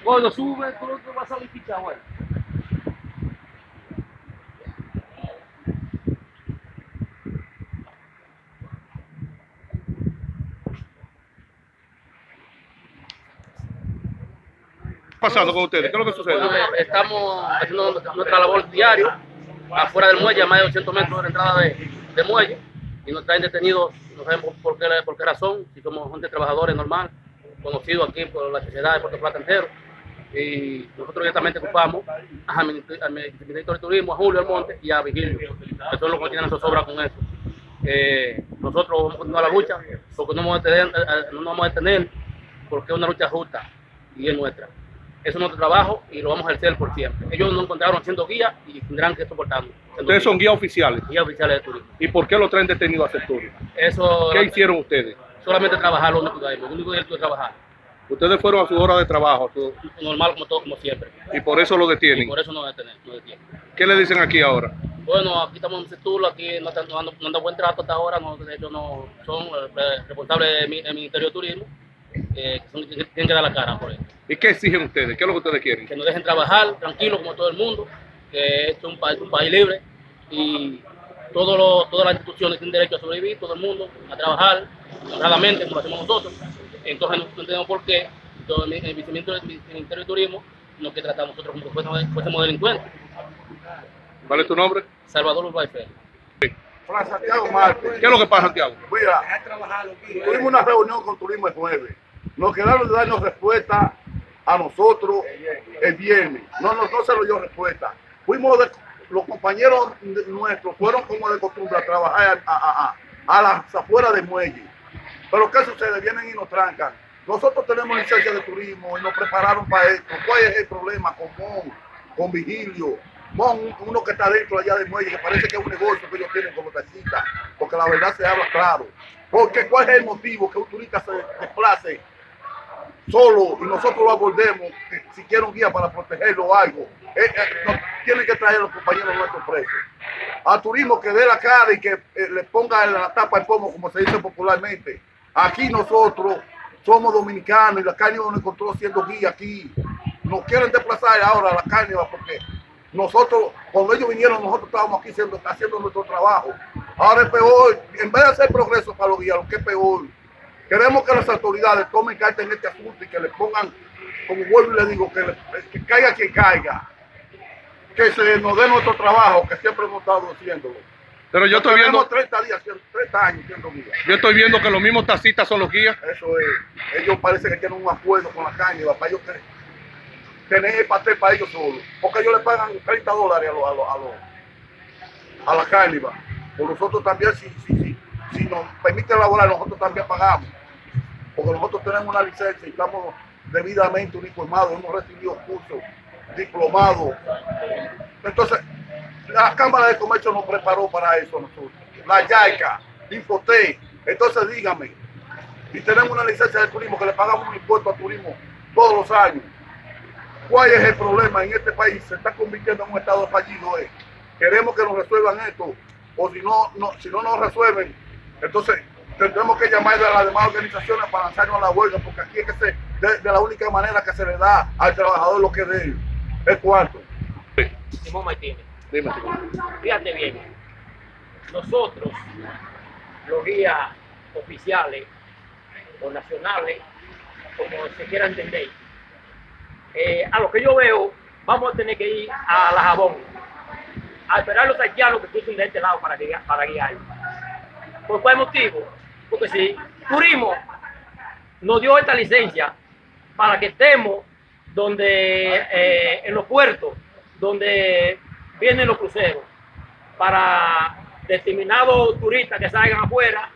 Cuando sube, tú no te vas a salir fichado ahí. Pasando con ustedes? ¿Qué es lo que sucede? Bueno, estamos haciendo nuestra labor diario afuera del muelle, a más de 200 metros de la entrada de muelle, y nos traen detenidos, no sabemos por qué razón, si somos gente trabajadores normal, conocidos aquí por la sociedad de Puerto Plata entero, y nosotros directamente ocupamos al Ministerio de Turismo, a Julio Almonte y a Vigilio, que son los que tienen zozobra con eso. Nosotros vamos a continuar la lucha, porque no nos vamos a detener, porque es una lucha justa y es nuestra. Eso es nuestro trabajo y lo vamos a ejercer por siempre. Ellos nos encontraron siendo guías y tendrán que soportarnos. Ustedes son guías oficiales. Guías oficiales de turismo. ¿Y por qué lo traen detenido a hacer turismo? Eso, ¿Qué hicieron ustedes? solamente trabajar, lo único que hay. Lo único que hay es trabajar. Ustedes fueron a su hora de trabajo. Normal como todo, como siempre. Y por eso lo Y detienen. por eso nos detienen. ¿Qué le dicen aquí ahora? Bueno, aquí estamos en Setulo, aquí no dando buen trato hasta ahora. De hecho, no son responsables del Ministerio de Turismo. Que tienen que dar la cara por eso. ¿Y qué exigen ustedes? ¿Qué es lo que ustedes quieren? Que nos dejen trabajar tranquilos como todo el mundo, que es un país libre y todas las instituciones tienen derecho a sobrevivir, todo el mundo a trabajar honradamente como lo hacemos nosotros. Entonces no entendemos por qué el Ministerio de Turismo nos que tratamos nosotros como que fuésemos delincuentes. ¿Cuál es tu nombre? Salvador Urbay Félix. Hola, Santiago Marte. ¿Qué es lo que pasa, Santiago? Mira, tuvimos una reunión con Turismo el jueves. Nos quedaron de darnos respuesta a nosotros el viernes. No se lo dio respuesta. Los compañeros nuestros fueron como de costumbre a trabajar a las afueras del muelle. Pero ¿qué sucede? Vienen y nos trancan. Nosotros tenemos licencia de turismo y nos prepararon para esto. ¿Cuál es el problema con Mon, con Vigilio? Mon, uno que está dentro allá del muelle, que parece que es un negocio que ellos tienen como taxista, porque la verdad se habla claro. Porque ¿cuál es el motivo que un turista se desplace solo y nosotros lo abordemos, si quiere un guía para protegerlo o algo? Tienen que traer a los compañeros nuestros presos. A turismo que dé la cara y que le ponga la tapa al pomo, como se dice popularmente. Aquí nosotros somos dominicanos y la Cániva nos encontró siendo guía aquí. Nos quieren desplazar ahora a la Cániva porque nosotros, cuando ellos vinieron, nosotros estábamos aquí haciendo nuestro trabajo. Ahora es peor, en vez de hacer progreso para los guías, lo que es peor, queremos que las autoridades tomen carta en este asunto y que le pongan, como vuelvo y le digo, que caiga quien caiga, que se nos dé nuestro trabajo, que siempre hemos estado haciéndolo. Pero yo estoy viendo, 30 años siendo guía. yo estoy viendo que los mismos taxistas son los guías. Eso es, ellos parece que tienen un acuerdo con la Cániva para ellos tener el pastel para ellos solos, porque ellos le pagan $30 a la Cániva. Por nosotros también, si nos permiten laborar, nosotros también pagamos, porque nosotros tenemos una licencia y estamos debidamente uniformados, hemos recibido cursos, diplomados. Entonces, la Cámara de Comercio nos preparó para eso nosotros, la YAICA, Infotec. Entonces dígame, y tenemos una licencia de turismo que le pagamos un impuesto a turismo todos los años. ¿Cuál es el problema en este país? Se está convirtiendo en un estado fallido. Queremos que nos resuelvan esto, o si no nos resuelven, entonces tendremos que llamar a las demás organizaciones para lanzarnos a la huelga, porque aquí es que de la única manera que se le da al trabajador lo que es de él, es cuarto. Simón Martínez. Dime. Fíjate bien, nosotros, los guías oficiales o nacionales, como se quiera entender, a lo que yo veo, vamos a tener que ir a La Jabón, a esperar los haitianos que crucen de este lado para guiar. ¿Por cuál motivo? Porque si Turismo nos dio esta licencia para que estemos en los puertos, donde vienen los cruceros, para determinados turistas que salgan afuera,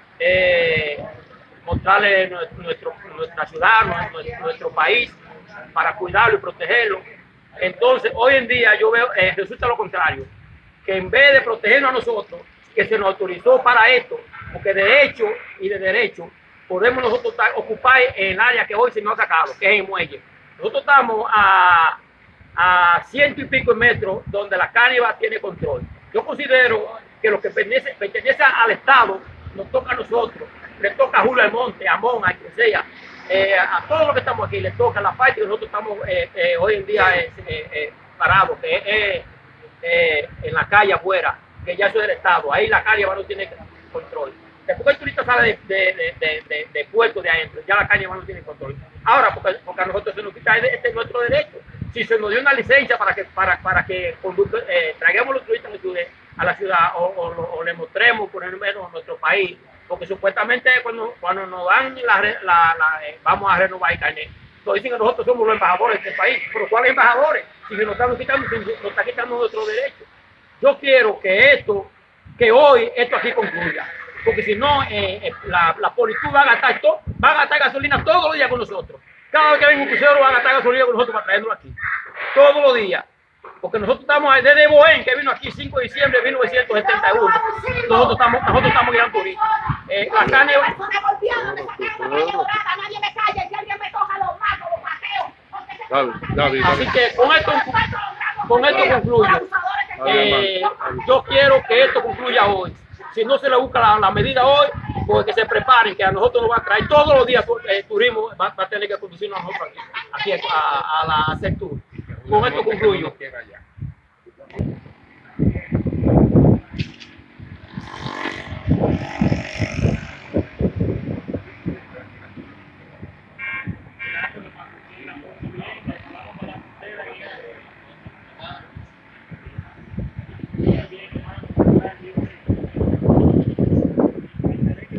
mostrarles nuestra ciudad, nuestro país, para cuidarlo y protegerlo. Entonces, hoy en día yo veo, resulta lo contrario, que en vez de protegernos a nosotros, que se nos autorizó para esto, porque de hecho y de derecho podemos nosotros ocupar el área que hoy se nos ha sacado, que es el muelle. Nosotros estamos a 100 y pico metros donde la Cániva tiene control. Yo considero que lo que pertenece al Estado nos toca a nosotros, le toca a Julio Almonte, a Mon, a quien sea, a todos los que estamos aquí les toca la parte que nosotros estamos hoy en día parados, que es en la calle afuera, que ya eso es del Estado, ahí la calle no tiene control. Después que el turista sale de puerto de adentro, ya la calle no tiene control. Ahora, porque a nosotros se nos quita este es nuestro derecho. Si se nos dio una licencia para que traigamos los turistas a la ciudad o le mostremos por lo menos nuestro país, porque supuestamente cuando nos dan vamos a renovar el carnet, nos dicen que nosotros somos los embajadores de este país. ¿Pero cuáles embajadores? Si nos están quitando nuestros derechos. Yo quiero que hoy esto aquí concluya, porque si no, la policía va a gastar gasolina todos los días con nosotros. Cada vez que venga un crucero va a gastar gasolina con nosotros para traernos aquí. Todos los días. Porque nosotros estamos desde Bohén, que vino aquí 5 de diciembre de 1971. Nosotros estamos guiando turistas. La carne... Así que con esto concluyo. Yo quiero que esto concluya hoy. Si no se le busca la medida hoy, pues que se preparen, que a nosotros nos va a traer todos los días turismo, va a tener que conducirnos a nosotros aquí a la sector. Con esto concluyo.